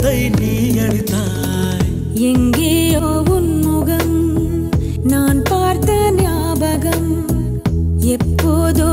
உள்ளத்தை நீ அளித்தாய். எங்கேயோ உன்முகம் நான் பார்த்த ஞாபகம் எப்போதோ